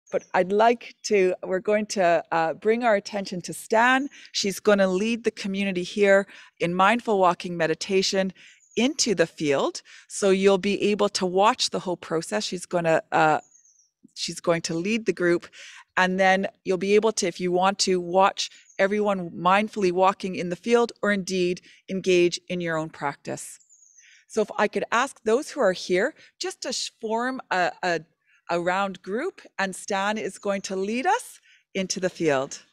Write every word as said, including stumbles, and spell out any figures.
But I'd like to, we're going to uh, bring our attention to Stan. She's going to lead the community here in mindful walking meditation into the field. So you'll be able to watch the whole process. She's going to, uh, she's going to lead the group. And then you'll be able to, if you want to, watch everyone mindfully walking in the field, or indeed engage in your own practice. So if I could ask those who are here just to form a, a, a round group, and Stan is going to lead us into the field.